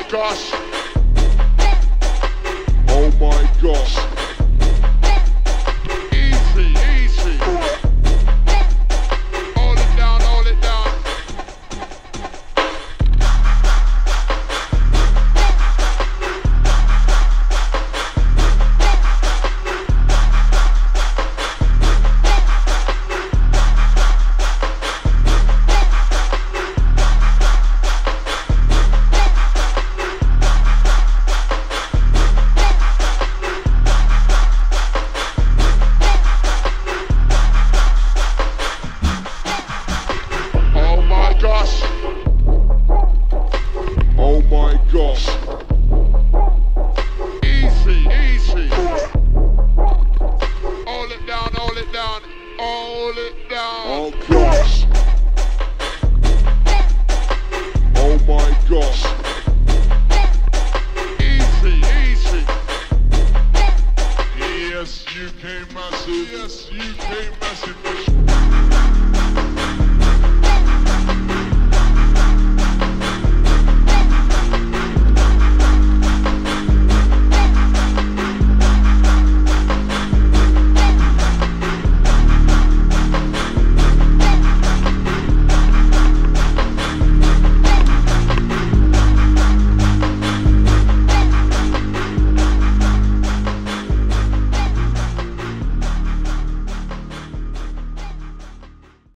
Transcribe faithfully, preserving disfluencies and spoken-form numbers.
gosh. Oh my gosh. Easy, easy. Hold it down, hold it down. Gosh. Oh my gosh. Easy, easy. Hold it down, hold it down, hold it down. Oh gosh. Oh my gosh. Easy, easy. Yes, U K massive. Yes, U K massive.